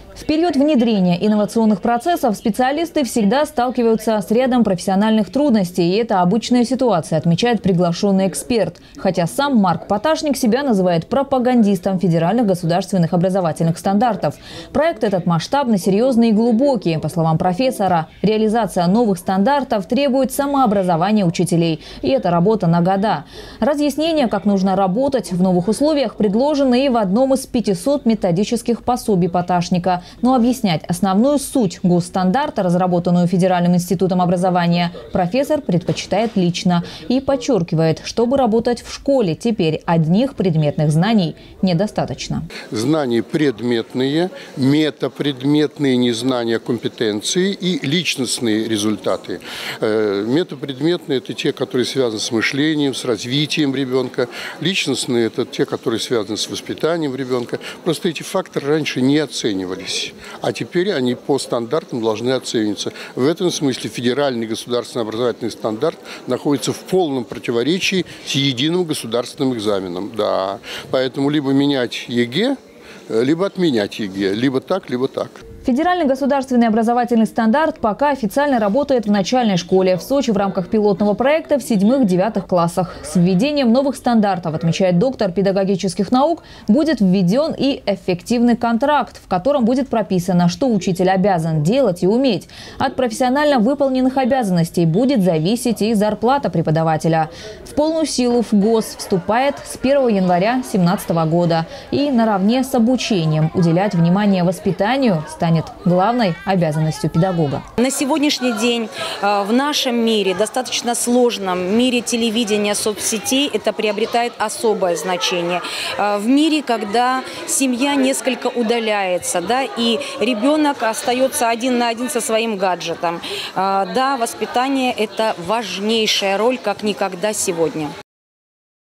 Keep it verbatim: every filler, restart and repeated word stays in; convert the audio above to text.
В период внедрения инновационных процессов специалисты всегда сталкиваются с рядом профессиональных трудностей. И это обычная ситуация, отмечает приглашенный эксперт. Хотя сам Марк Поташник себя называет пропагандистом федеральных государственных образовательных стандартов. Проект этот масштабный, серьезный и глубокий. По словам профессора, реализация новых стандартов требует самообразования учителей. И это работа на года. Разъяснение, как нужно работать в новых условиях, предложено и в одном из пятисот методических пособий Поташника. Но объяснять основную суть госстандарта, разработанную Федеральным институтом образования, профессор предпочитает лично и подчеркивает, чтобы работать в школе, теперь одних предметных знаний недостаточно. Знания предметные, метапредметные, незнания компетенции и личностные результаты. Метапредметные – это те, которые связаны с мышлением, с развитием ребенка. Личностные – это те, которые связаны с воспитанием ребенка. Просто эти факторы раньше не оценивались. А теперь они по стандартам должны оцениваться. В этом смысле федеральный государственный образовательный стандарт находится в полном противоречии с единым государственным экзаменом. Да. Поэтому либо менять ЕГЭ, либо отменять ЕГЭ. Либо так, либо так. Федеральный государственный образовательный стандарт пока официально работает в начальной школе. В Сочи в рамках пилотного проекта в седьмых-девятых классах. С введением новых стандартов, отмечает доктор педагогических наук, будет введен и эффективный контракт, в котором будет прописано, что учитель обязан делать и уметь. От профессионально выполненных обязанностей будет зависеть и зарплата преподавателя. В полную силу в ГОС вступает с первого января две тысячи семнадцатого года. И наравне с обучением уделять внимание воспитанию станет главной обязанностью педагога. На сегодняшний день в нашем мире, достаточно сложном мире телевидения, соцсетей, это приобретает особое значение. В мире, когда семья несколько удаляется, да, и ребенок остается один на один со своим гаджетом. Да, воспитание – это важнейшая роль, как никогда сегодня.